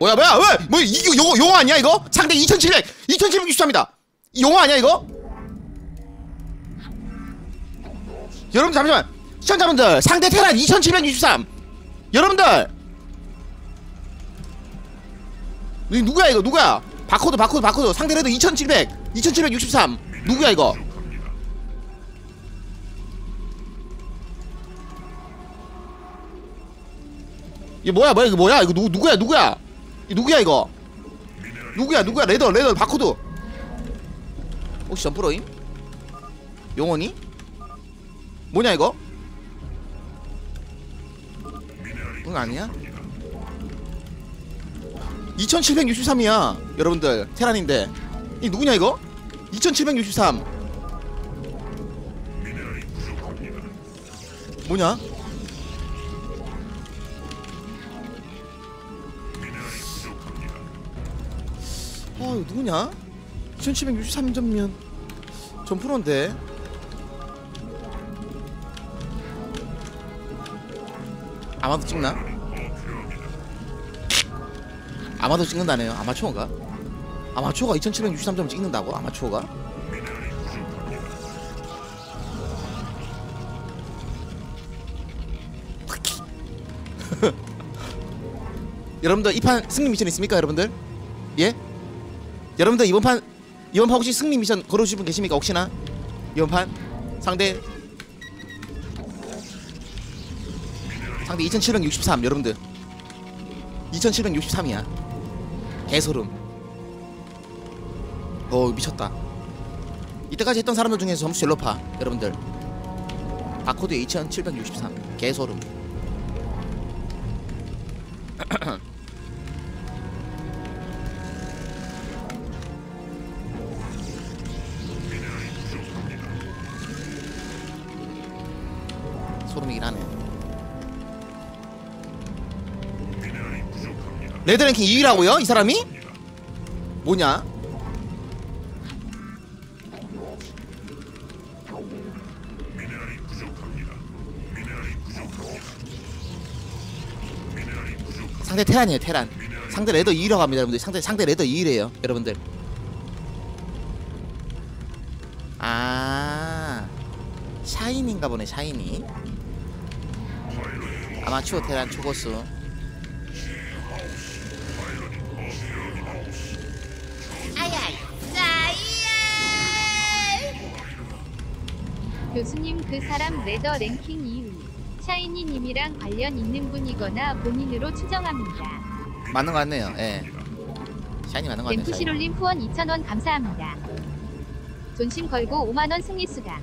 뭐야 왜? 뭐 이거 용어 아니야 이거? 상대 2763입니다. 용어 아니야 이거? 여러분 잠시만. 시청자분들 상대 테란 2763. 여러분들 이 누구야 이거? 누구야? 바코드 상대 레드 2763 누구야 이거? 이게 뭐야 이거 뭐야 이거 누구야 이 누구야 이거? 누구야 레더 바코드 혹시 점프로임? 용원이? 뭐냐 이거? 응 아니야? 2763이야 여러분들 테란인데 이 누구냐 이거? 2763 뭐냐? 이거 누구냐? 2763점면 점프로인데 아마도 찍나? 아마도 찍는다네요. 아마추어가? 아마추어가 2763점 찍는다고? 아마추어가? 여러분들 이 판 승리 미션 있습니까 여러분들? 예? 여러분들 이번 판 혹시 승리 미션 걸어주실 분 계십니까 혹시나? 이번 판 상대 2763 여러분들 2763이야 개소름. 미쳤다. 이때까지 했던 사람들 중에서 점수 제일 높아 여러분들. 바코드 2763 개소름. 소름이긴 하네. 레드랭킹 2위라고요? 이 사람이? 뭐냐? 상대 테란이에요 테란. 상대 레더 2위라고 합니다 여러분들. 상대 레더 2위래요 여러분들. 아 샤이니인가 보네. 샤이니 아마추어 테란 초고수. 교수님 그 사람 레더 랭킹 2위 샤이니님이랑 관련 있는 분이거나 본인으로 추정합니다. 맞는 거 같네요. 예. 샤이니 맞는 거 같네요. 댐프시롤님 후원 2,000원 감사합니다. 존심 걸고 5만원 승리수당.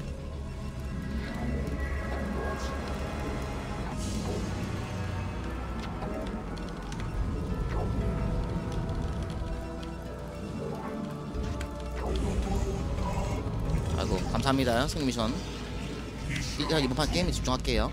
아이고 감사합니다 승리미션. 일단 이번 판 게임에 집중할게요.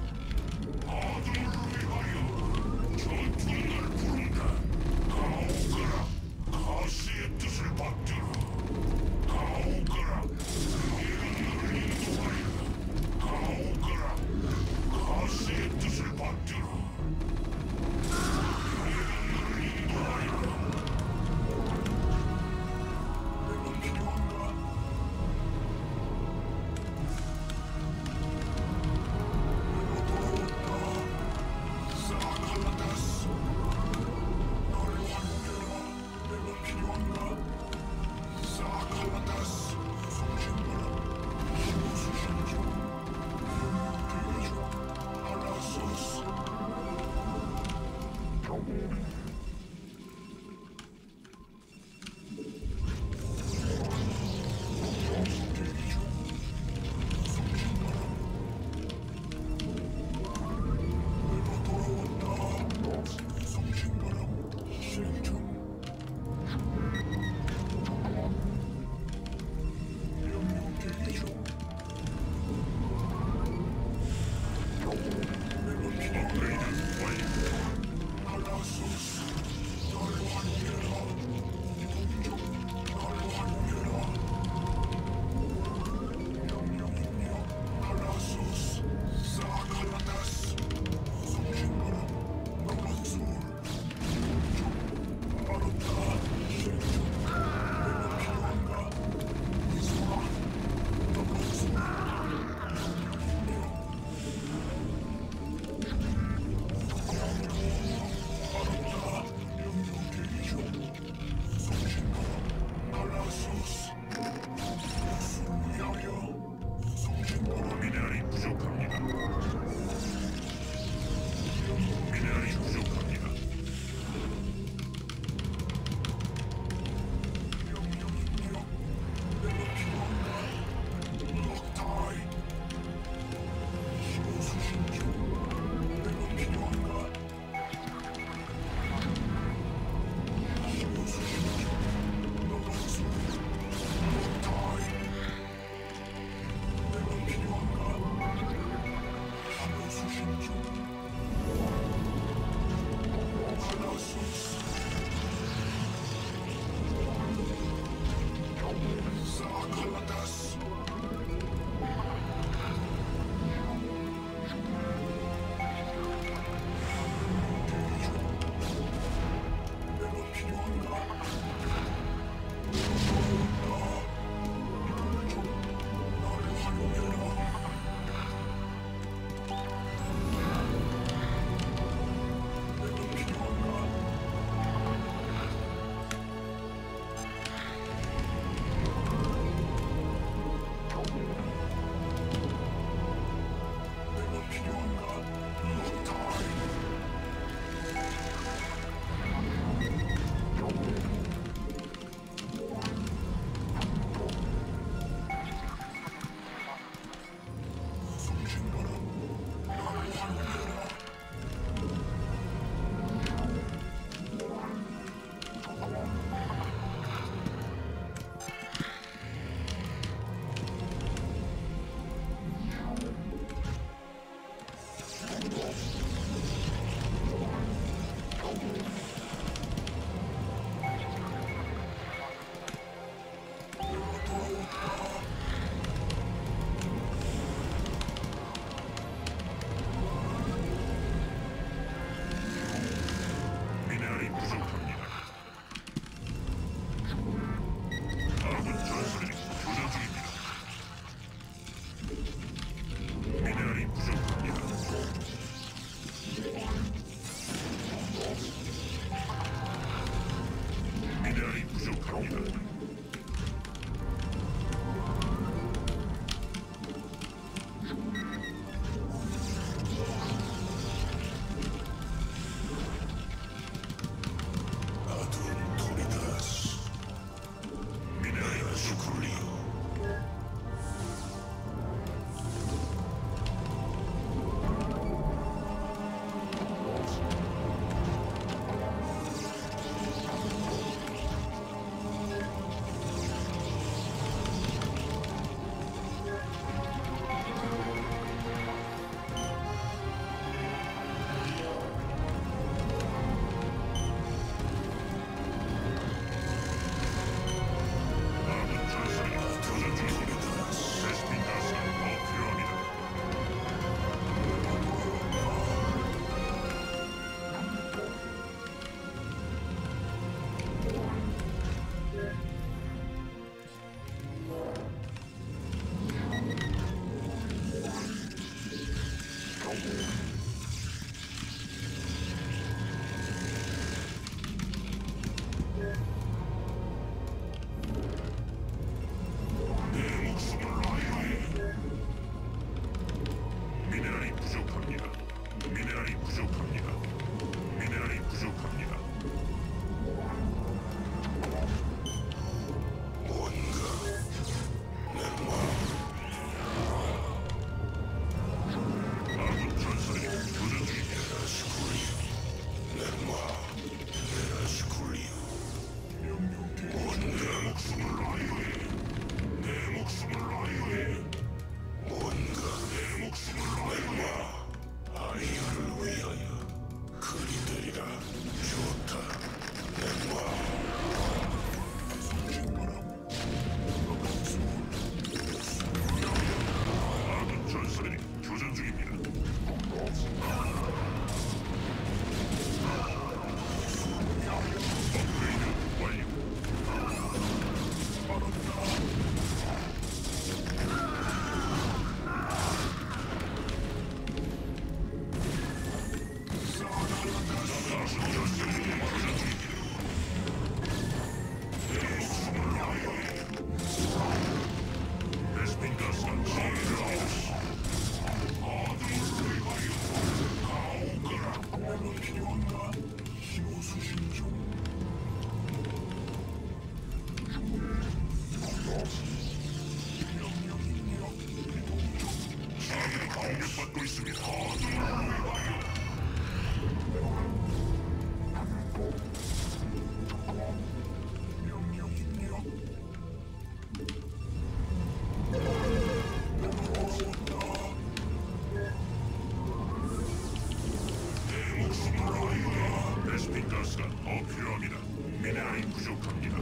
베스핀 가스가 더 필요합니다. 미네랄이 부족합니다.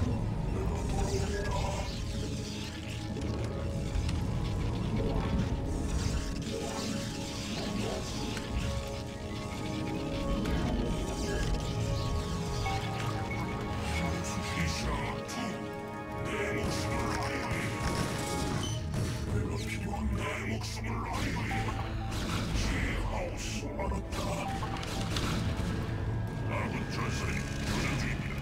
아군 전설이 교전 중입니다.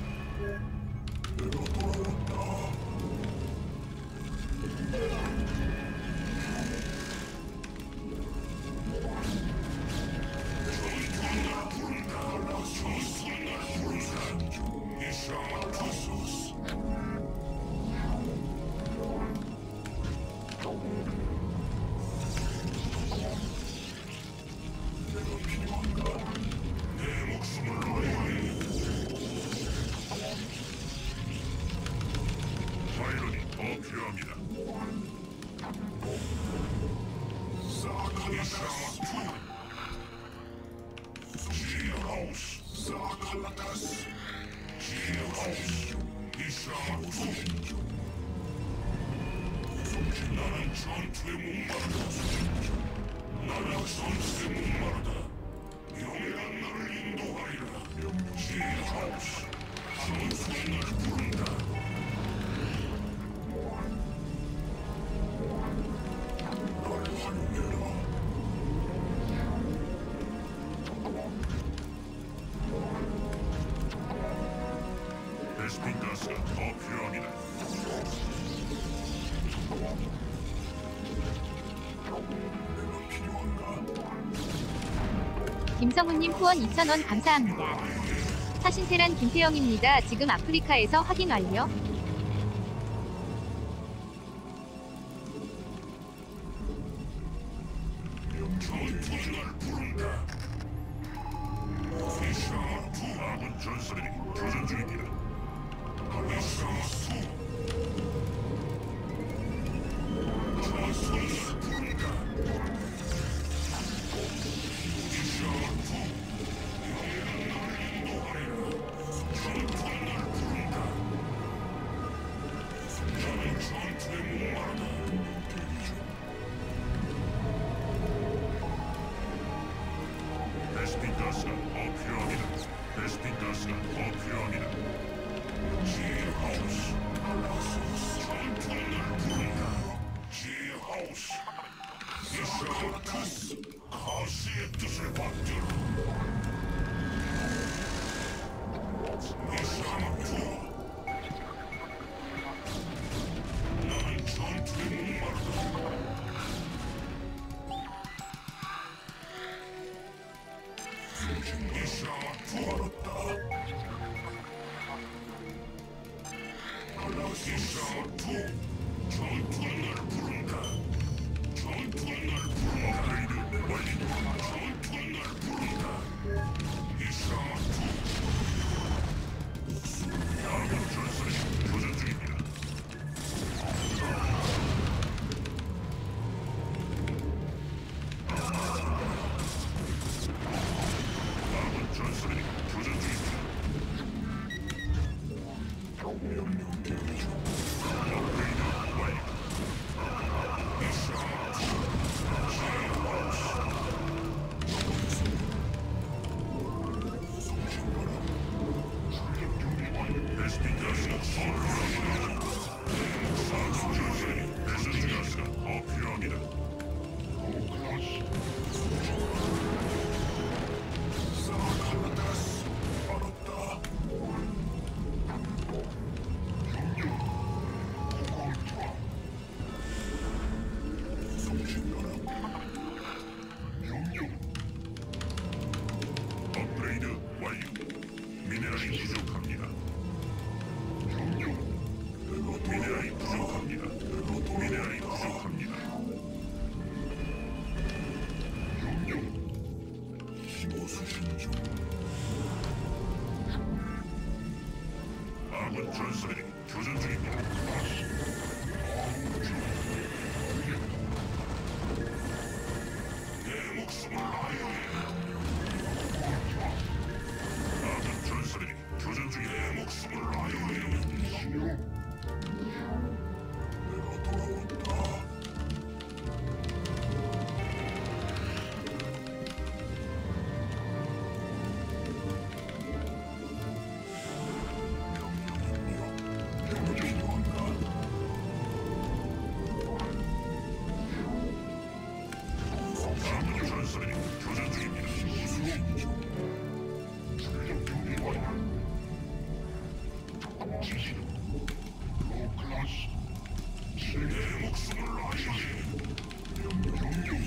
파일럿이 더 필요합니다. 나는 전투에 목마르다. 나는 전투에 목마르다. 명예가 나를 인도하리라. 지하우스 전투에 날 부른다. 날 환영해라. 베스핀 가스가 더 필요합니다. 내가 필요한가? 김성훈님 후원 2,000원 감사합니다. 사신세란 김태영입니다. 지금 아프리카에서 확인 완료. 전투에 날 부른다. 피샤2 아군 전설이 교전 중입니다. 피샤2 전설이 날 부른다. 피샤2 영예가 나를 인도하리라. 전투에 날 부른다. 나는 전투에 목마르다. 베스핀 가스가 더 필요합니다. 베스핀 가스가 더 필요합니다. 지하우스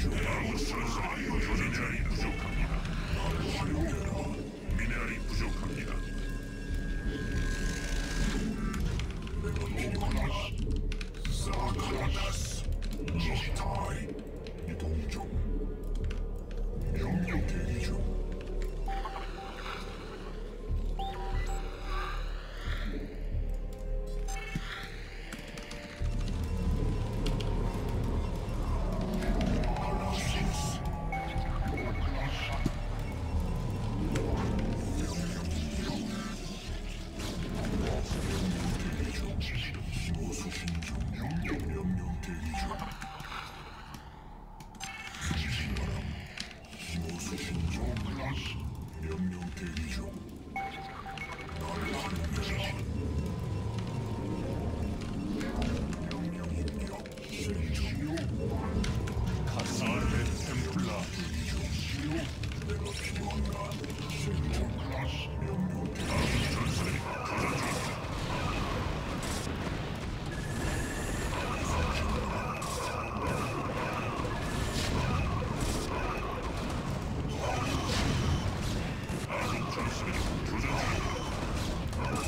아군 전설이 미네랄이 부족합니다. 미네랄이 부족합니다. 사카라다스 지시타이 이동 중. 명령 대기 중. 명령 대기 중. 수신 중. 명령 대기 중. 명령 입력. 수신 중. 카사르 템플라 내가 필요한가? 수신 중. 명령 대기 중. 전설이 가자 중. 아군 전설이 교전 중.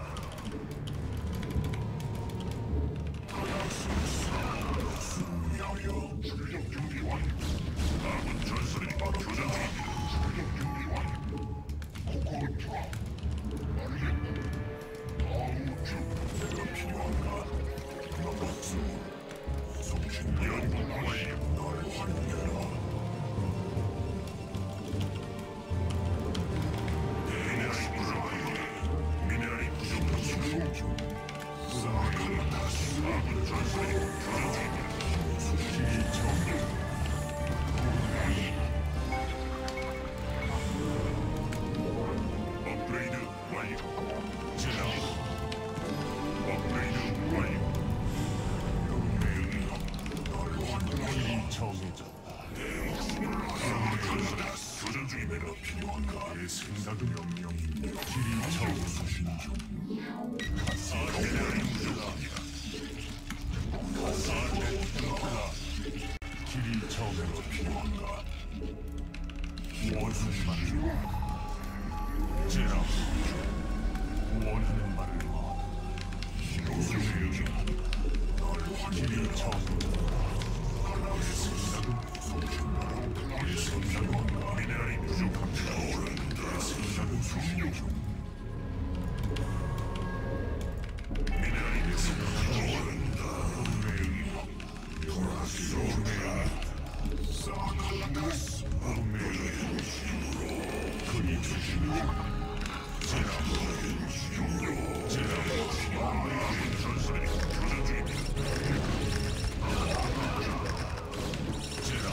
수위하여 출력 준비 완료. 아군 전설이 교전 중입니다. 출력 준비 완료. 코코르트라 알겠다. 아우주 내가 필요한가? 나박수 송신 연구 완료. 날 활용해라. 미네랄이 부족합니다. 미네랄이 부족합니다. 사카라다스 아군 전설이 교전 중입니다. 길 정령 업그레이드 완료. 제라 업그레이드 완료. 길이 정해졌다. 카사다스 교전 중입니다. 필요한가? 내 생각은 명령입니다. 길이 정해졌다. 카사르 미네랄이 부족합니다. 카사르 템플라 길이 정해졌다. 원하는 말을 제라 원하는 말을 길이 정해졌다. 내 생각은 미네랄이 부족합니다. 오른다. 생각은 중력 중. 미네랄이 부족합니다. 오른다. 사카라다스 그리 주시는 제라 전설이 교전 중입니다. 제라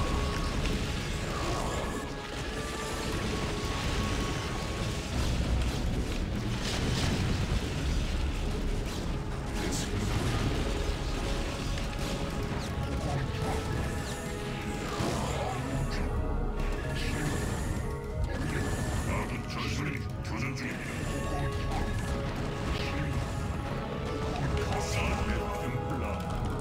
내 생각은 아군 전설이 교전 중입니다. 카사르 템플라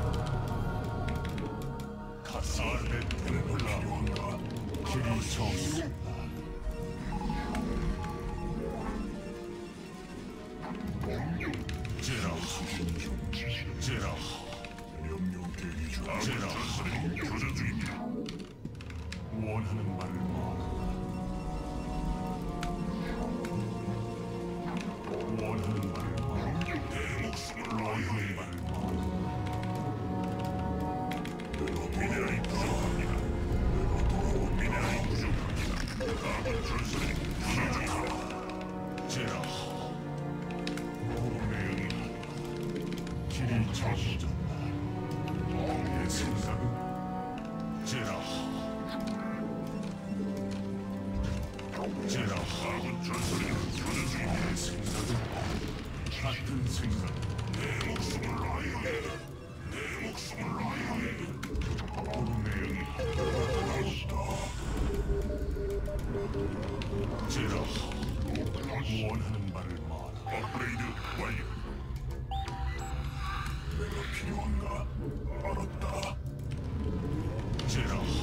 카사르 템플라 길이 정해졌다. 제라 제라 명령 대기 중. 아군 제라. 전설이 교전 중입니다. 원하는 말을 말하라. 원하는 말을 말하라. 내 목숨을 원하는 말을 말하라. 미네랄이 부족합니다. 미네랄이 부족합니다. 아군 전설이 교전 중입니다. 제라 운명이 길이 정해졌다. 내 생각은 제라 제라 아군 전설이 교전 중입니다. 내 생각은 같은 생각. 내 목숨을 라이언. 내 목숨을 라이언. 운명이 제라 원하는 말을 말하라. 업그레이드 완료. 내가 필요한가? 알았다. 제라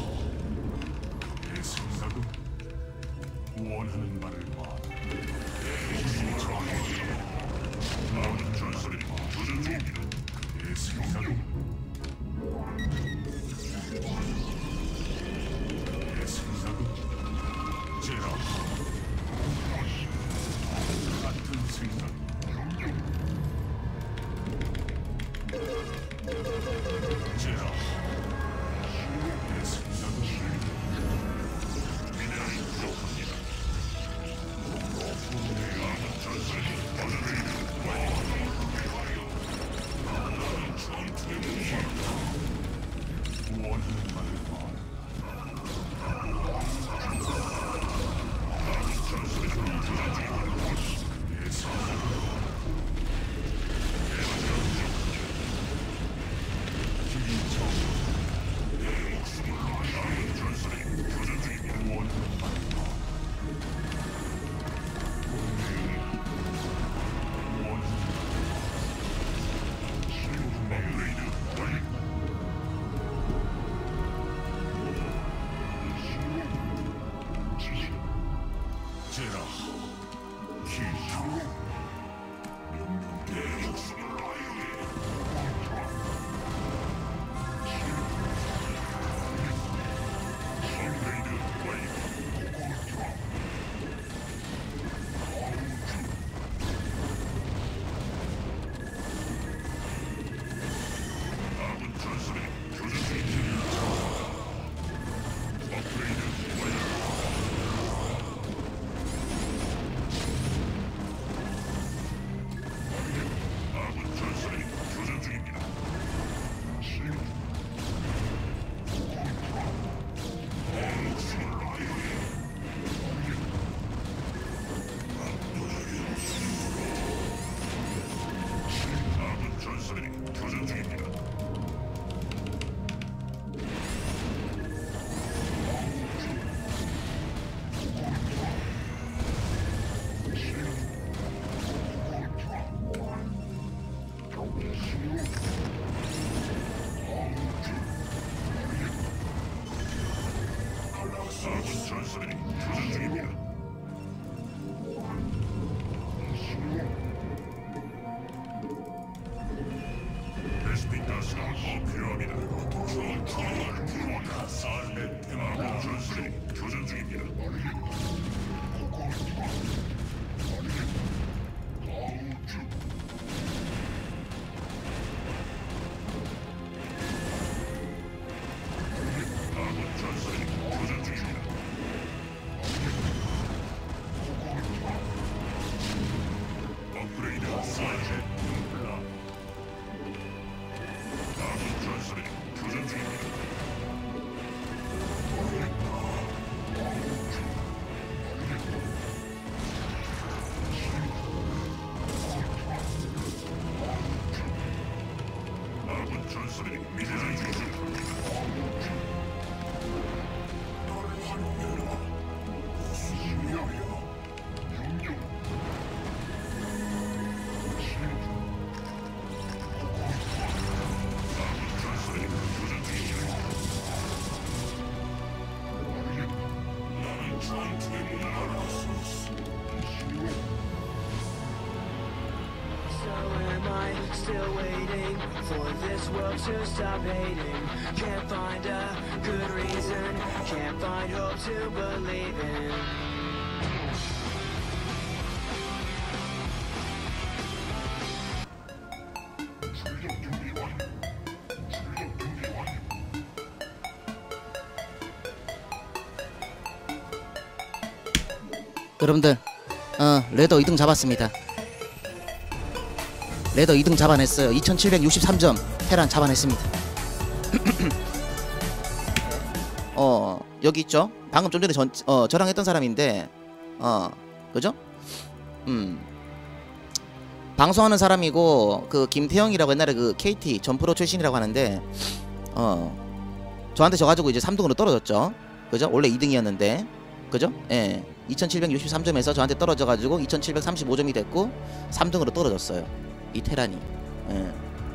원하는 말을 말하라. 제라 기주 Still waiting for this world to stop hating. Can't find a good reason, can't find hope to believe in. 여러분들 레더 2등 잡았습니다. 레더 2등 잡아냈어요. 2763점 테란 잡아냈습니다. 여기 있죠. 방금 좀 전에 저랑 했던 사람인데 그죠? 방송하는 사람이고 그 김태형이라고 옛날에 그 KT 전프로 출신이라고 하는데 저한테 져가지고 이제 3등으로 떨어졌죠. 그죠? 원래 2등이었는데 그죠? 예. 2763점에서 저한테 떨어져가지고 2735점이 됐고 3등으로 떨어졌어요. 이 테란이. 예.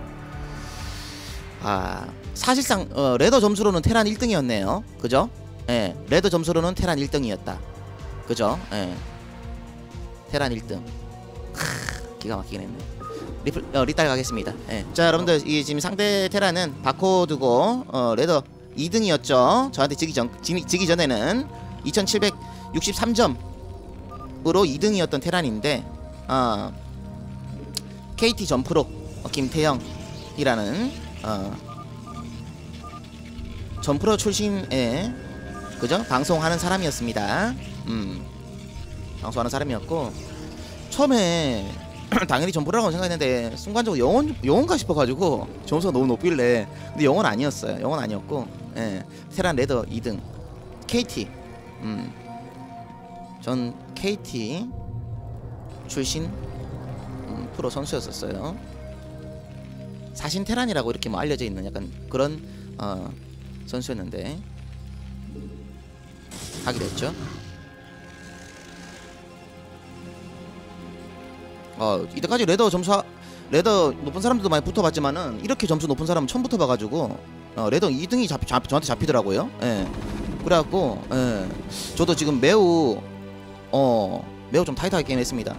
사실상 레더 점수로는 테란 1등이었네요. 그죠? 예. 레더 점수로는 테란 1등이었다. 그죠? 예. 테란 1등. 기가 막히긴 했네. 리딸 가겠습니다. 예. 자, 여러분들 이 지금 상대 테란은 바코드고 레더 2등이었죠. 저한테 지기 전에는 2763점으로 2등이었던 테란인데 KT 전프로 김태형이라는 전프로 출신의 그죠? 방송하는 사람이었습니다. 방송하는 사람이었고 처음에 당연히 점프라고 생각했는데 순간적으로 영혼가 싶어가지고 점수가 너무 높길래. 근데 영혼 아니었어요. 영혼 아니었고, 예. 테란 레더 2등 KT. 전 KT 출신 프로 선수였었어요. 사신 테란이라고 이렇게 뭐 알려져 있는 약간 그런 선수였는데 하게 됐죠. 이때까지 레더 높은 사람들도 많이 붙어봤지만은 이렇게 점수 높은 사람은 처음 붙어봐가지고 레더 2등이 저한테 잡히더라고요. 예. 그래갖고 예. 저도 지금 매우 좀 타이트하게 게임했습니다.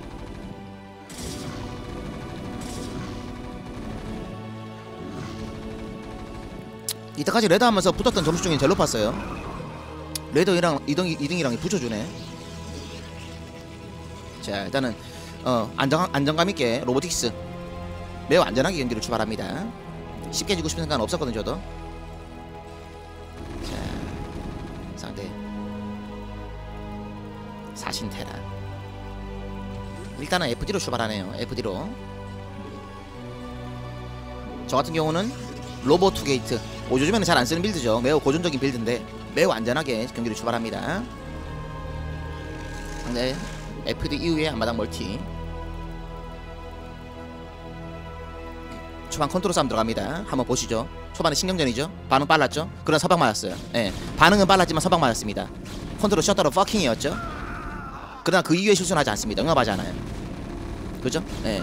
이때까지 레더 하면서 붙었던 점수 중에 제일 높았어요. 레더랑 2등이랑 붙여주네. 자, 일단은 안정감 있게 로보틱스 매우 안전하게 경기를 출발합니다. 쉽게 지고 싶은 생각은 없었거든요, 저도. 자, 상대 사신 테란. 일단은 FD로 출발하네요. FD로. 저 같은 경우는 로보 투게이트. 요즘에는 잘 안 쓰는 빌드죠. 매우 고전적인 빌드인데 매우 안전하게 경기를 출발합니다. 상대 FD 이후에 앞마당 멀티. 초반 컨트롤 싸움 들어갑니다. 한번 보시죠. 초반에 신경전이죠. 반응 빨랐죠. 그런 서방 맞았어요. 예, 반응은 빨랐지만 서방 맞았습니다. 컨트롤 셔터로 퍼킹이었죠. 그러나 그 이후에 실수는 하지 않습니다. 응합하지 않아요. 그죠? 예.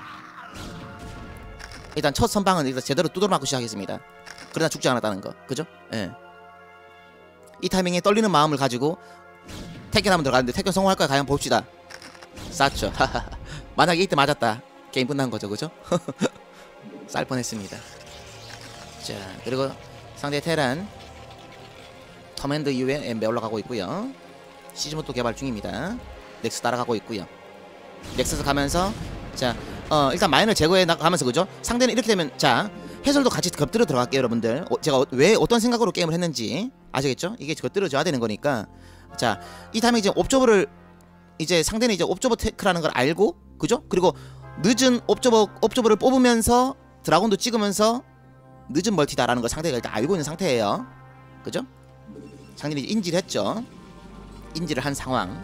일단 첫 선방은 일단 제대로 두드려 맞고 시작했습니다. 그러나 죽지 않았다는 거. 그죠? 예. 이 타이밍에 떨리는 마음을 가지고 태견 한번 들어갔는데 태견 성공할까요? 과연 봅시다. 쌌죠. 만약에 이때 맞았다. 게임 끝난 거죠. 그죠? 쌀 뻔했습니다. 자, 그리고 상대 테란 터맨드 이후에 엠베 올라가고 있고요. 시즈모토 개발 중입니다. 넥스 따라가고 있고요. 넥스에서 가면서 자, 일단 마인을 제거해 나가면서 그죠? 상대는 이렇게 되면 자, 해설도 같이 곁들여 들어갈게요, 여러분들. 제가 왜 어떤 생각으로 게임을 했는지 아시겠죠? 이게 곁들여져야 되는 거니까. 자, 이 다음에 이제 옵저버를 이제 상대는 이제 옵저버 테크라는 걸 알고 그죠? 그리고 늦은 옵저버를 뽑으면서 드라곤도 찍으면서 늦은 멀티다라는 걸 상대가 일단 알고 있는 상태예요. 그죠? 상대는 인지를 했죠. 인지를 한 상황.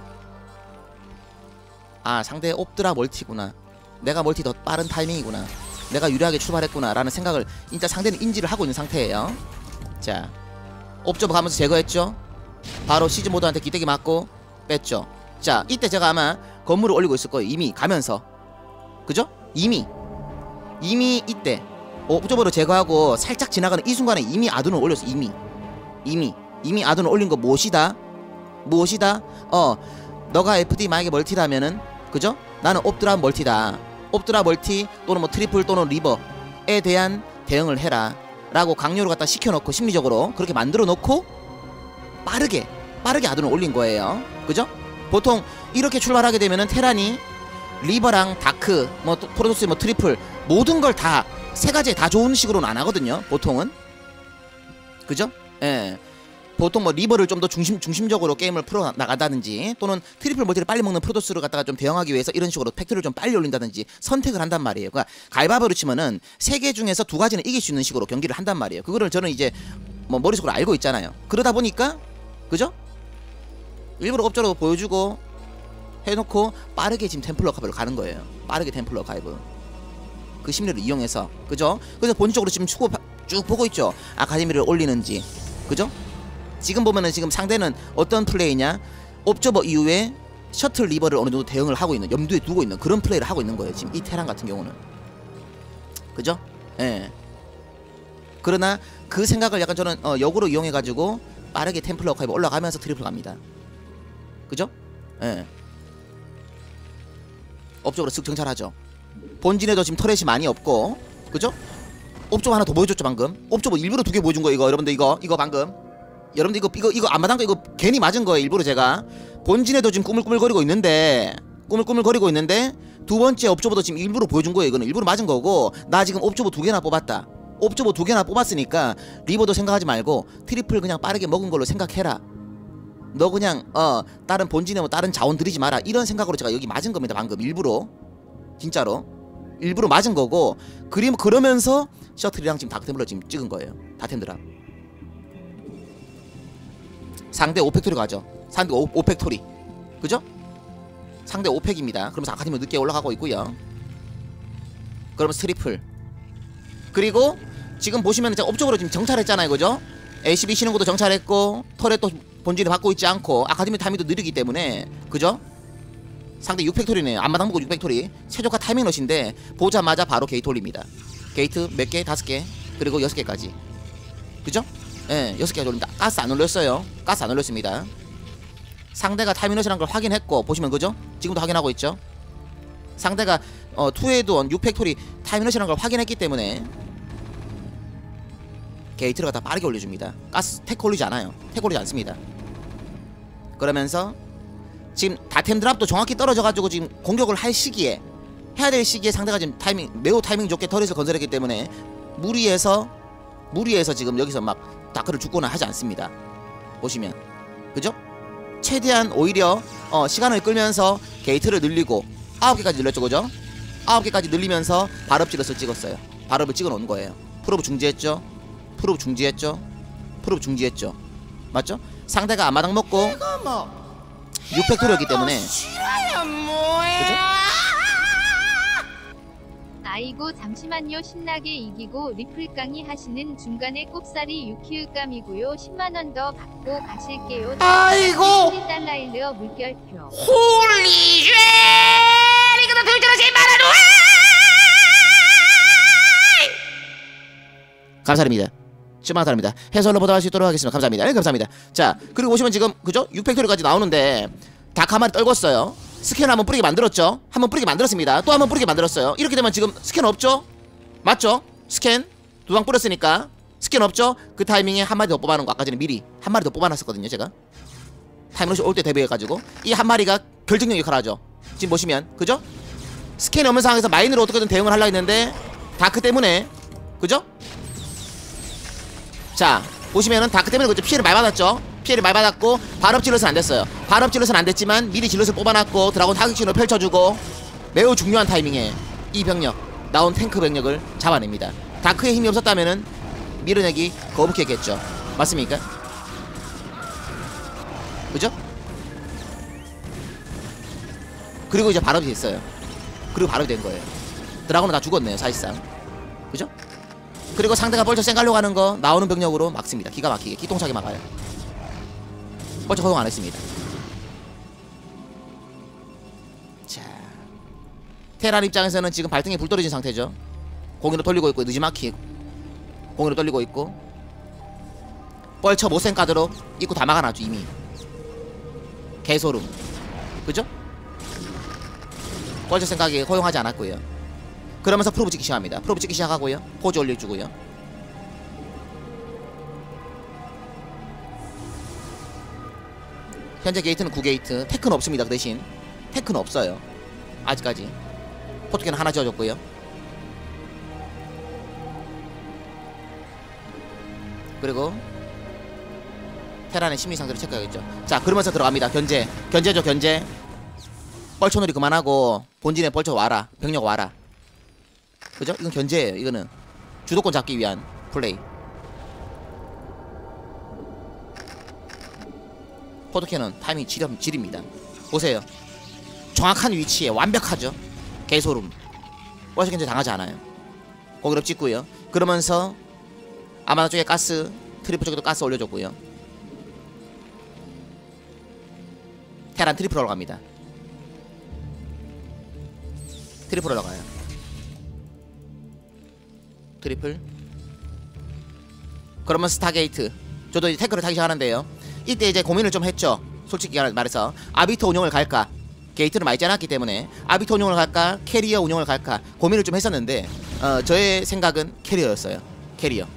아, 상대의 옵드라 멀티구나. 내가 멀티 더 빠른 타이밍이구나. 내가 유리하게 출발했구나 라는 생각을 진짜 상대는 인지를 하고 있는 상태예요. 자, 옵저버 가면서 제거했죠. 바로 시즈 모드한테 기대기 맞고 뺐죠. 자, 이때 제가 아마 건물을 올리고 있을 거예요. 이미 가면서. 그죠? 이미 이때 옵저버로 제거하고 살짝 지나가는 이 순간에 이미 아둔을 올렸어. 이미 아둔을 올린 거 무엇이다? 너가 FD 만약에 멀티라면은 그죠? 나는 옵드라 멀티다. 옵드라 멀티 또는 뭐 트리플 또는 리버에 대한 대응을 해라 라고 강요를 갖다 시켜놓고 심리적으로 그렇게 만들어 놓고 빠르게 아둔을 올린 거예요. 그죠? 보통 이렇게 출발하게 되면은 테란이 리버랑 다크 뭐 프로토스 뭐 트리플 모든 걸 다 세 가지에 다 좋은 식으로는 안 하거든요. 보통은. 그죠? 예. 보통 뭐 리버를 좀 더 중심적으로 게임을 풀어 나간다든지 또는 트리플 멀티를 빨리 먹는 프로토스를 갖다가 좀 대응하기 위해서 이런 식으로 팩트를 좀 빨리 올린다든지 선택을 한단 말이에요. 그러니까 가위바위보로 치면은 3개 중에서 2가지는 이길 수 있는 식으로 경기를 한단 말이에요. 그거를 저는 이제 뭐 머릿속으로 알고 있잖아요. 그러다 보니까 그죠? 일부러 옵저로 보여주고 해놓고 빠르게 지금 템플러 가입을 가는 거예요. 빠르게 템플러 가입을. 그 심리를 이용해서 그죠? 그래서 본질적으로 지금 쭉 보고 있죠. 아카데미를 올리는지 그죠? 지금 보면은 지금 상대는 어떤 플레이냐? 옵저버 이후에 셔틀 리버를 어느 정도 대응을 하고 있는 염두에 두고 있는 그런 플레이를 하고 있는 거예요. 지금 이 테란 같은 경우는 그죠? 예. 그러나 그 생각을 약간 저는 역으로 이용해가지고 빠르게 템플러 가입 올라가면서 트리플 갑니다. 그죠? 예. 옵저버로 쓱 정찰하죠. 본진에도 지금 터렛이 많이 없고 그죠? 옵저버 하나 더 보여줬죠 방금. 옵저버 일부러 2개 보여준 거예요. 이거 여러분들 이거 방금 여러분들 이거 앞마당 거 이거 괜히 맞은 거예요. 일부러 제가 본진에도 지금 꾸물꾸물거리고 있는데 두 번째 옵저버도 지금 일부러 보여준 거예요. 이거는 일부러 맞은 거고 나 지금 옵저버 2개나 뽑았다. 옵저버 2개나 뽑았으니까 리버도 생각하지 말고 트리플 그냥 빠르게 먹은 걸로 생각해라. 너 그냥 다른 본진에 뭐 다른 자원 들이지 마라. 이런 생각으로 제가 여기 맞은 겁니다. 방금 일부러. 진짜로 일부러 맞은 거고, 그러면서 셔틀이랑 지금 다크템플러 지금 찍은 거예요. 다템드랍 상대 5팩토리 가죠. 상대 5팩토리 그죠? 상대 5팩입니다. 그러면서 아카데미 늦게 올라가고 있고요. 그러면서 트리플, 그리고 지금 보시면 제가 업적으로 지금 정찰했잖아요, 그죠? LCB 신는 것도 정찰했고, 털에 또 본진을 받고 있지 않고, 아카데미 타이밍도 느리기 때문에, 그죠? 상대 6팩토리네요. 앞마당 보고 6팩토리 최적화 타이밍러시인데, 보자마자 바로 게이트 올립니다. 게이트 몇 개? 5개, 그리고 6개까지, 그죠? 예, 6개까지 올립니다. 가스 안 올렸어요. 가스 안 올렸습니다. 상대가 타이밍러시라는 걸 확인했고, 보시면 그죠? 지금도 확인하고 있죠? 상대가 투헤드원 6팩토리 타이밍러시라는 걸 확인했기 때문에 게이트를 갖다 빠르게 올려줍니다. 가스 테크 올리지 않아요. 테크 올리지 않습니다. 그러면서 지금 다템 드랍도 정확히 떨어져가지고 지금 공격을 할 시기에, 해야 될 시기에 상대가 지금 매우 타이밍 좋게 터렛을 건설했기 때문에 무리해서 지금 여기서 막 다크를 죽거나 하지 않습니다. 보시면 그죠? 최대한 오히려 시간을 끌면서 게이트를 늘리고 9개까지 늘렸죠, 그죠? 9개까지 늘리면서 발업 질럿을 찍었어요. 발업을 찍어 놓은 거예요. 프로브 중지했죠. 프로브 중지했죠. 맞죠? 상대가 앞마당 먹고 6팩토리였기 때문에, 그죠? 아이고 잠시만요. 신나게 이기고 리플깡이 하시는 중간에 꼽사리 유키을감이고요. 10만원 더 받고 가실게요. 아이고! 달라일러 물결표. 홀리쉣! 이거 다 들잖아, 10만원! 감사합니다. 10만원 감사합니다. 해설로 보도할 수 있도록 하겠습니다. 감사합니다. 네, 감사합니다. 자, 그리고 보시면 지금 그죠? 6팩토리까지 나오는데 닭 한 마리 떨궜어요. 스캔을 한번 뿌리게 만들었죠. 한번 뿌리게 만들었습니다. 또 한번 뿌리게 만들었어요. 이렇게 되면 지금 스캔 없죠? 맞죠? 스캔 두 방 뿌렸으니까 스캔 없죠? 그 타이밍에 한 마리 더 뽑아놓은 거, 아까 전에 미리 한 마리 더 뽑아놨었거든요. 제가 타임러시 올 때 대비해가지고 이 한 마리가 결정력 역할을 하죠. 지금 보시면 그죠? 스캔이 없는 상황에서 마인으로 어떻게든 대응을 하려고 했는데 다크 때문에, 그죠? 자, 보시면은 다크 때문에 그죠? 피해를 많이 받았죠? 피해를 많이 받았고, 발업 질럿은 안 됐어요. 발업 질럿은 안 됐지만 미리 질럿을 뽑아놨고, 드라곤 타격신을 펼쳐주고, 매우 중요한 타이밍에 이 병력, 나온 탱크 병력을 잡아냅니다. 다크의 힘이 없었다면은 밀어내기 거북했겠죠. 맞습니까? 그죠? 그리고 이제 발업이 됐어요. 그리고 발업이 된 거예요. 드라곤은 다 죽었네요, 사실상. 그죠? 그리고 상대가 벌써 쌩가려고 하는 거 나오는 병력으로 막습니다. 기가 막히게 기똥차게 막아요. 벌써 허용 안 했습니다. 자, 테란 입장에서는 지금 발등에 불 떨어진 상태죠. 공으로 돌리고 있고, 느지막히 공으로 돌리고 있고, 뻘쳐 못센 카드로 입구 다 막아놨죠. 이미 개소름, 그죠? 뻘쳐 생각에 허용하지 않았고요. 그러면서 프로브 찍기 시작합니다. 프로브 찍기 시작하고요. 포즈 올려주고요. 현재 게이트는 9게이트. 테크는 없습니다. 그 대신 테크는 없어요. 아직까지. 포토캔은 하나 지어줬고요. 그리고 테란의 심리 상태를 체크하겠죠. 자, 그러면서 들어갑니다. 견제죠, 견제. 뻘쳐놀이 그만하고 본진에 뻘쳐 와라. 병력 와라. 그죠? 이건 견제예요. 이거는 주도권 잡기 위한 플레이. 포토캔은 타이밍 지립니다. 보세요. 정확한 위치에 완벽하죠. 개소름. 뻘쳐 견제 당하지 않아요. 공기럽 찍고요. 그러면서 아마나 쪽에 가스, 트리플 쪽에도 가스 올려줬고요. 테란 트리플 올라갑니다. 트리플 올라가요. 트리플. 그러면 스타게이트. 저도 이제 태클을 타기 시작하는데요. 이때 이제 고민을 좀 했죠. 솔직히 말해서 아비터 운영을 갈까, 게이트를 많이 짜놨기 때문에 아비터 운영을 갈까, 캐리어 운영을 갈까 고민을 좀 했었는데, 저의 생각은 캐리어였어요. 캐리어.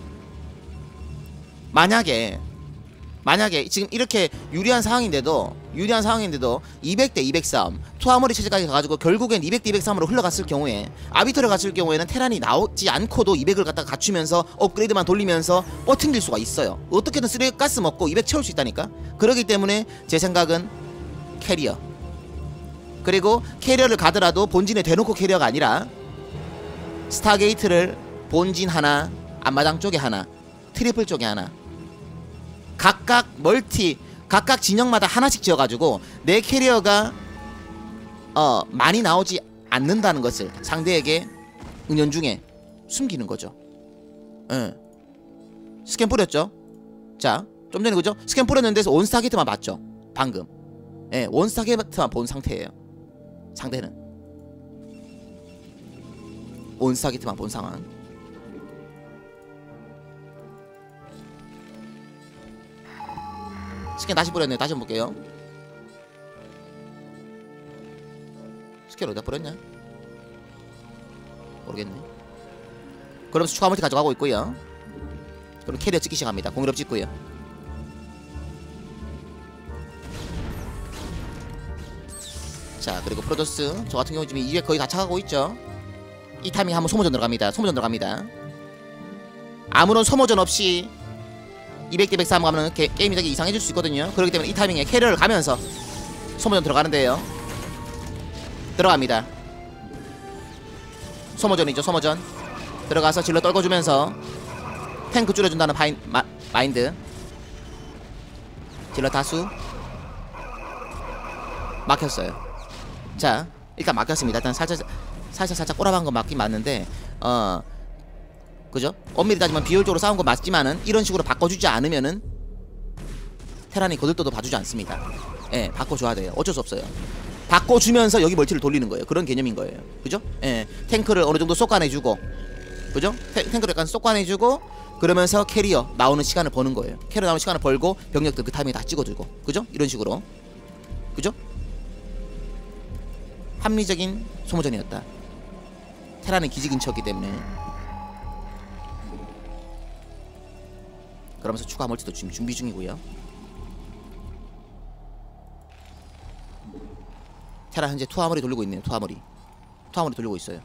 만약에 지금 이렇게 유리한 상황인데도 200대 200 싸움, 투하머리 체제까지 가가지고 결국엔 200대 200 싸움으로 흘러갔을 경우에, 아비터를 갔을 경우에는 테란이 나오지 않고도 200을 갖다가 갖추면서 업그레이드만 돌리면서 버팅길 수가 있어요. 어떻게든 쓰레기 가스 먹고 200 채울 수 있다니까. 그러기 때문에 제 생각은 캐리어. 그리고 캐리어를 가더라도 본진에 대놓고 캐리어가 아니라 스타게이트를 본진 하나, 앞마당 쪽에 하나, 트리플 쪽에 하나, 각각 각각 진영마다 하나씩 지어가지고 내 캐리어가 많이 나오지 않는다는 것을 상대에게 은연중에 숨기는 거죠. 스캔 뿌렸죠. 자, 좀 전에 그죠? 스캔 뿌렸는데 원스타게이트만 봤죠. 방금. 원스타게이트만 본 상태예요. 상대는 원스타게이트만 본 상황. 스캔 다시 뿌렸네요. 다시 한번 볼게요. 스캔 어디다 뿌렸냐? 모르겠네. 그러면서 추가 멀티 가져가고 있고요. 그리고 캐리어 찍기 시작합니다. 공일업 찍고요. 자, 그리고 프로토스 저 같은 경우 지금 200 거의 다 차가고 있죠. 이 타이밍 한번 소모전 들어갑니다. 소모전 들어갑니다. 아무런 소모전 없이 200대 103 가면 게임이 되게 이상해질 수 있거든요. 그렇기 때문에 이 타이밍에 캐리어를 가면서 소모전 들어가는데요. 들어갑니다. 소모전이죠. 소모전 들어가서 질러 떨궈주면서 탱크 줄여준다는 마인드. 질러 다수 막혔어요. 자, 일단 막혔습니다. 일단 살짝 꼬라박은 건 맞긴 맞는데 그죠? 엄밀히 따지면 비효율적으로 싸운 건 맞지만은 이런 식으로 바꿔주지 않으면은 테란이 거들떠도 봐주지 않습니다. 예, 바꿔줘야 돼요. 어쩔 수 없어요. 바꿔주면서 여기 멀티를 돌리는 거예요. 그런 개념인 거예요. 그죠? 예, 탱크를 어느 정도 쏙가내주고, 그죠? 탱크를 약간 쏙가내주고, 그러면서 캐리어 나오는 시간을 버는 거예요. 캐리어 나오는 시간을 벌고 병력들 그 타이밍에 다 찍어주고, 그죠? 이런 식으로, 그죠? 합리적인 소모전이었다. 테란은 기지 근처였기 때문에. 그러면서 추가 멀티도 지금 준비 중이고요. 테란 현재 투하머리 돌리고 있네요. 투하머리 돌리고 있어요.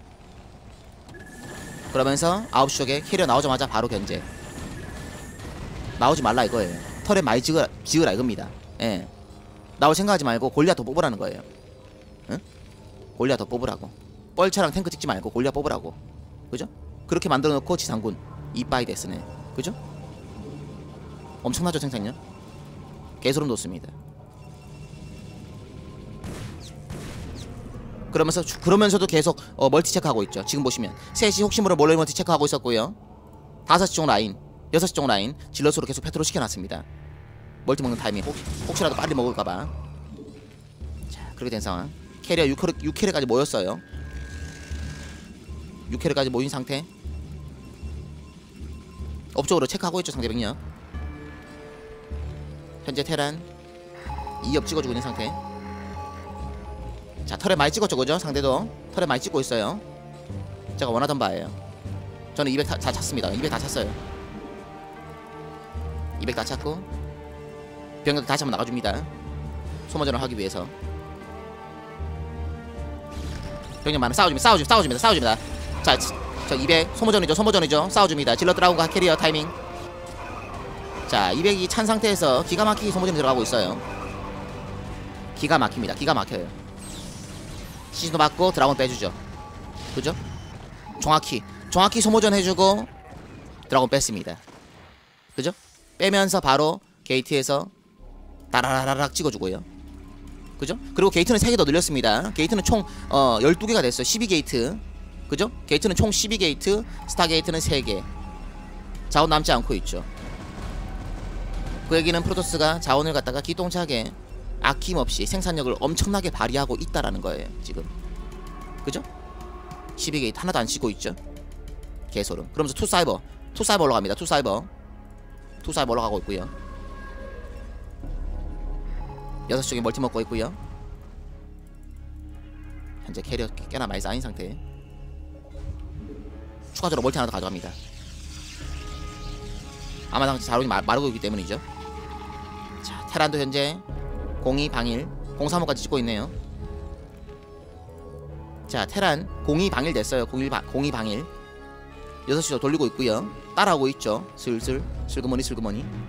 그러면서 9시 쪽에 캐리어 나오자마자 바로 견제. 나오지 말라 이거예요. 털에 많이 지으라 이겁니다. 예. 나올 생각하지 말고 골리앗 더 뽑으라는 거예요. 응? 골리앗 더 뽑으라고. 뻘차랑 탱크 찍지 말고 골리앗 뽑으라고. 그죠? 그렇게 만들어 놓고 지상군 이빠이 데스네. 그죠? 엄청나죠 생산력? 개소름 돋습니다. 그러면서도 계속 멀티 체크하고 있죠. 지금 보시면 3시 혹시 모르는 몰래 멀티 체크하고 있었고요. 5시 쪽 라인, 6시 쪽 라인 질럿으로 계속 패트롤 시켜놨습니다. 멀티 먹는 타이밍 혹시라도 빨리 먹을까봐. 자, 그렇게 된 상황. 캐리어 6캐리까지 모였어요. 6캐리까지 모인 상태. 업적으로 체크하고 있죠 상대병력. 현재 테란 2업 찍어주고 있는 상태. 자, 털에 많이 찍었죠 그죠? 상대도 털에 많이 찍고 있어요. 제가 원하던 바예요. 저는 200 다 찼습니다. 200 다 찼어요. 200 다 찼고 병력들 다시 한번 나가줍니다. 소모전을 하기 위해서. 병력 많아. 싸워줍니다. 자, 저 200 소모전이죠. 싸워줍니다. 질러 드라군과 캐리어 타이밍. 자, 200이 찬 상태에서 기가 막히게 소모전이 들어가고 있어요. 기가 막힙니다. 기가 막혀요. 시즌도 맞고 드라곤 빼주죠. 그죠? 정확히 소모전 해주고 드라곤 뺐습니다. 그죠? 빼면서 바로 게이트에서 따라라락 찍어주고요. 그죠? 그리고 게이트는 3개 더 늘렸습니다. 게이트는 총 12개가 됐어요. 12게이트. 그죠? 게이트는 총 12게이트, 스타게이트는 3개. 자원 남지 않고 있죠. 그 얘기는 프로토스가 자원을 갖다가 기똥차게 아낌없이 생산력을 엄청나게 발휘하고 있다라는 거예요 지금. 그죠? 12게이트 하나도 안 치고 있죠. 개소름. 그러면서 투사이버 올라갑니다. 투사이버 올라가고 있고요. 6시 쪽에 멀티 먹고 있고요. 현재 캐리어 꽤나 많이 쌓인 상태. 추가적으로 멀티 하나 더 가져갑니다. 아마당 자원이 마르고 있기 때문이죠. 자, 테란도 현재 02 방일 035까지 찍고 있네요. 자, 테란 02 방일 됐어요. 02 방일 6시도 돌리고 있고요. 따라오고 있죠. 슬그머니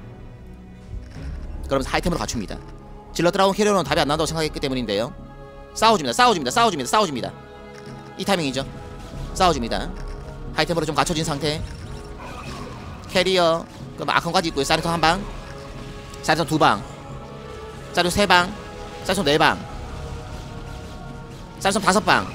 그러면서 하이템으로 갖춥니다. 질러 드라곤 캐리어는 답이 안 나온다고 생각했기 때문인데요. 싸워줍니다. 이 타이밍이죠. 싸워줍니다. 하이템으로 좀 갖춰진 상태. 캐리어 그럼 아컨까지 있고요. 사리톤 한방, 사리톤 두방, 사리톤 세방, 사리톤 네방, 사리톤 다섯방,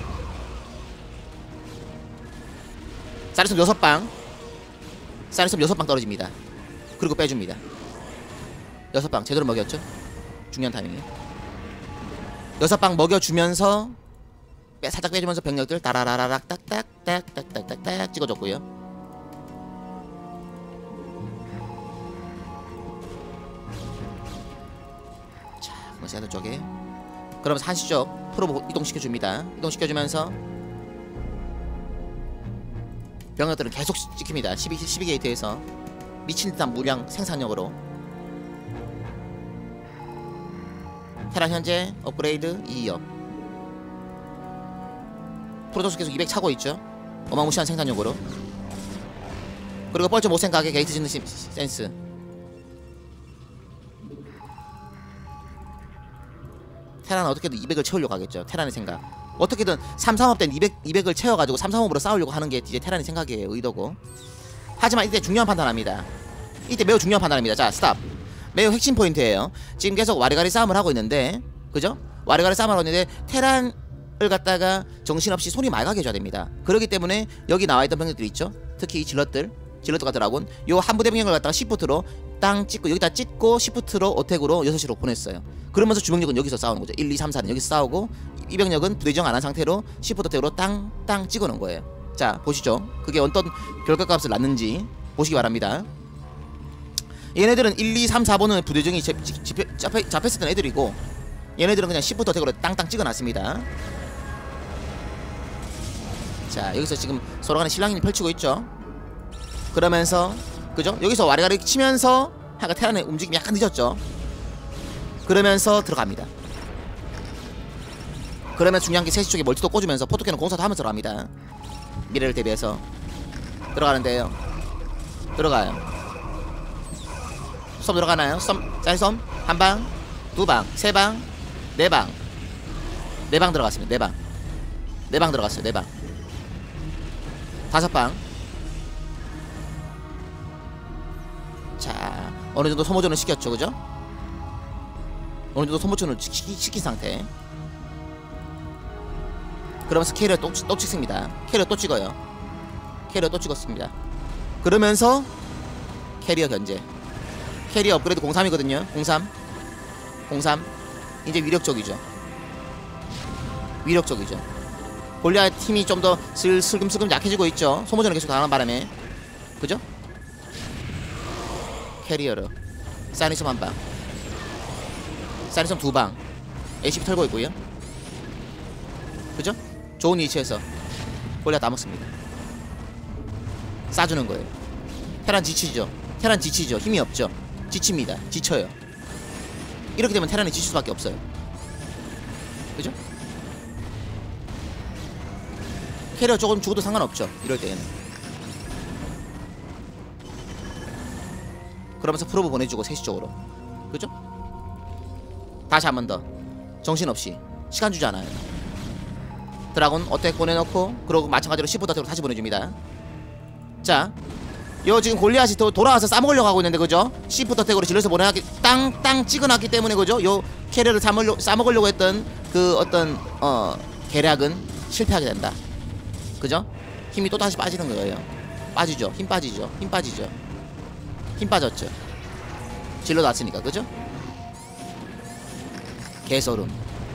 사리톤 여섯방, 사리톤 여섯방 떨어집니다. 그리고 빼줍니다. 여섯방 제대로 먹였죠. 중요한 타이밍에 여섯방 먹여주면서 살짝 빼주면서 병력들 따라라라락 딱딱딱딱딱딱 찍어줬고요. 자, 그럼 센터 쪽에 그러면서 한시 쪽 프로 이동시켜줍니다. 이동시켜주면서 병력들은 계속 찍힙니다. 12게이트에서 미친듯한 무량 생산력으로 테란 현재 업그레이드 2업. 프로토스 계속 200 차고 있죠. 어마무시한 생산력으로. 그리고 뻘쭘 못 생각에 게이트 짓는 센스. 테란은 어떻게든 200을 채우려고 하겠죠. 테란의 생각. 어떻게든 3-3업 땐 200을 채워가지고 3-3업으로 싸우려고 하는 게 이제 테란의 생각이에요. 의도고. 하지만 이때 중요한 판단합니다. 이때 매우 중요한 판단입니다. 자, 스탑. 매우 핵심 포인트예요. 지금 계속 와리가리 싸움을 하고 있는데, 그죠? 와리가리 싸움을 하고 있는데 테란을 갖다가 정신없이 손이 맑게 해줘야 됩니다. 그렇기 때문에 여기 나와있던 병력들 있죠? 특히 이 질럿들과 드라곤 요 한 부대 병력을 갖다가 시프트로 땅 찍고 여기다 찍고 시프트로 어택으로 6시로 보냈어요. 그러면서 주병력은 여기서 싸우는 거죠. 1, 2, 3, 4는 여기서 싸우고 이 병력은 부대정 안 한 상태로 시프트 어택으로 땅 찍어 놓은 거예요. 자, 보시죠. 그게 어떤 결과값을 낳는지 보시기 바랍니다. 얘네들은 1, 2, 3, 4번은 부대정이 잡혔었던 애들이고 얘네들은 그냥 시프트 어택으로 땅땅 찍어놨습니다. 자, 여기서 지금 서로 간에 실랑이를 펼치고 있죠. 그러면서 그죠? 여기서 와리가리 치면서 하가 테란의 움직임이 약간 늦었죠. 그러면서 들어갑니다. 그러면 중요한 게 3시 쪽에 멀티도 꽂으면서 포토캐논 공사도 하면서 들어갑니다. 미래를 대비해서 들어가는데요. 들어가요. 썸 들어가나요? 짤썸 한방, 두방, 세방, 네방, 네방 들어갔습니다. 네방 들어갔어요. 네방, 다섯방. 자, 어느정도 소모전을 시켰죠. 그죠? 어느정도 소모전을 시킨 상태. 그러면서 캐리어 또 찍습니다. 캐리어 또 찍어요. 캐리어 또 찍었습니다. 그러면서 캐리어 견제. 캐리어 업그레이드 03이거든요 03 이제 위력적이죠. 골리앗 팀이 좀 더 슬금슬금 약해지고 있죠. 소모전을 계속 당하는 바람에. 그죠? 캐리어로 사이니섬 한방, 사이니섬 두방, ACP 털고 있고요. 그죠? 좋은 위치에서 골리앗 다 먹습니다. 싸주는 거예요. 테란 지치죠. 힘이 없죠. 지칩니다. 지쳐요. 이렇게 되면 테란이 지칠 수밖에 없어요. 그죠? 캐리어 조금 죽어도 상관없죠. 이럴 때에는. 그러면서 프로브 보내주고 3시 쪽으로. 그죠? 다시 한 번 더 정신없이 시간 주지 않아요. 드라곤 어택 보내놓고 그러고 마찬가지로 시프트 어택으로 다시 보내줍니다. 자, 요 지금 골리앗이 돌아와서 싸먹으려고 하고 있는데, 그죠? 시프트 어택으로 질러서 보내놨기 땅 찍어놨기 때문에, 그죠? 요 캐리어를 싸먹으려고 했던 그 어떤 계략은 실패하게 된다. 그죠? 힘이 또 다시 빠지는 거예요. 빠지죠. 힘 빠지죠. 힘 빠졌죠. 질러 놨으니까. 그죠? 개소름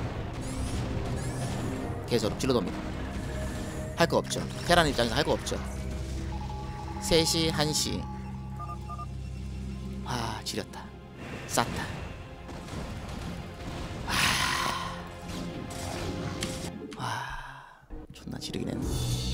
질러도입니다. 할 거 없죠. 테란 입장에서 할 거 없죠. 3시 1시. 아, 지렸다. 쌌다. 와, 존나 지르긴 했네.